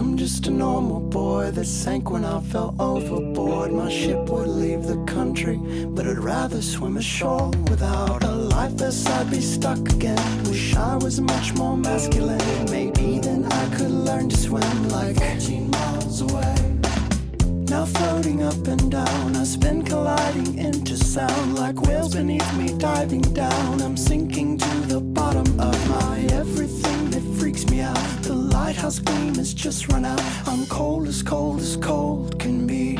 I'm just a normal boy that sank when I fell overboard. My ship would leave the country, but I'd rather swim ashore. Without a life vest I'd be stuck again. Wish I was much more masculine. Maybe then I could learn to swim like 14 miles away. Now floating up and down, I spin colliding into sound. Like whales beneath me diving down, I'm sinking to the bottom of my everything that freaks me out. The lighthouse gleam has just run out. I'm cold as cold can be.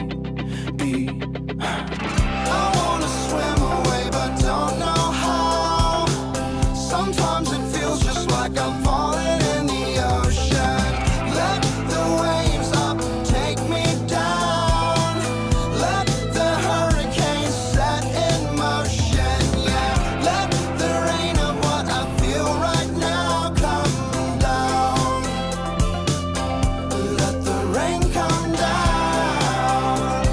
I wanna swim away but don't know how. Sometimes it feels just like I'm falling in the ocean. Let the waves up take me down. Let the hurricane set in motion. Yeah, let the rain of what I feel right now come down. Let the rain come down.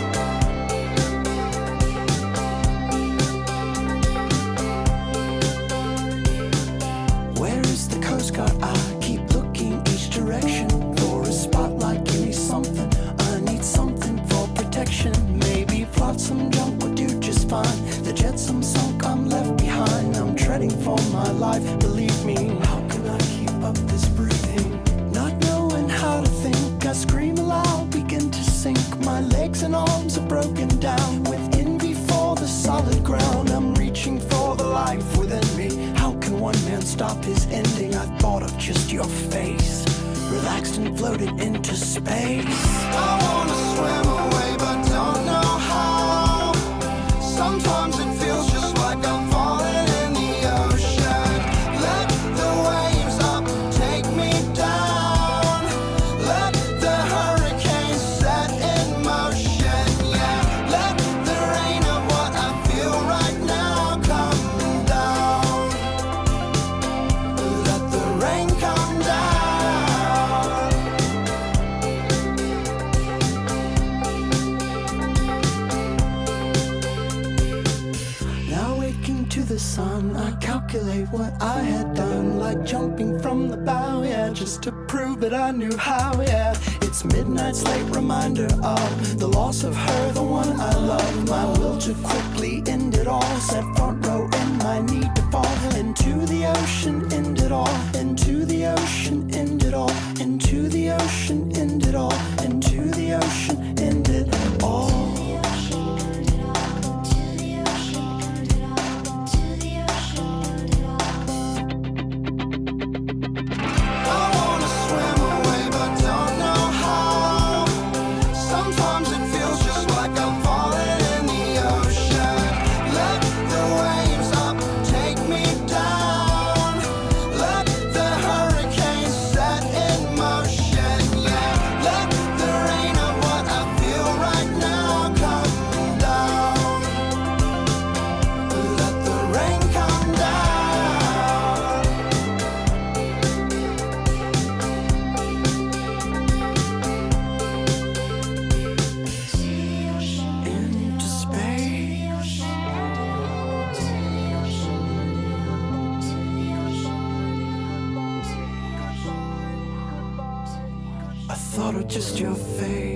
Where is the Coast Guard? I keep looking each direction for a spotlight. Give me something, I need something for protection. Maybe flotsam junk would do just fine. The jetsam sunk, I'm left behind. I'm treading for my life, believe me. How can I keep up this breathing? Not knowing how to think, I scream aloud, begin to sink. My legs and arms are broken down with envy for the solid ground. I'm reaching for the life within me. How can one man stop his ending? I thought of just your face, relaxed and floated into space. I wanna swim away but don't know how. Sometimes it feels just like I'm falling in the ocean. Let the waves up take me down. Let the hurricane set in motion. Yeah, let the rain of what I feel right now come down. Let the rain come down. Now waking to the sun, I calculate what I had done. Like jumping from the bow, yeah, just to prove that I knew how, yeah. It's midnight's late reminder of the loss of her, the one I love. My will to quickly end it all, set front row in my need to fall into the ocean, end it all. Into the ocean, end it all. Into the ocean, end it all. Into the ocean, end it all. I wanna swim away but don't know how. Sometimes it feels just like I'm falling in the ocean. Let the waves up take me down. Let the hurricane set in motion. Yeah, let the rain of what I feel right now come down. Let the rain come down. Into space. I thought of just your face,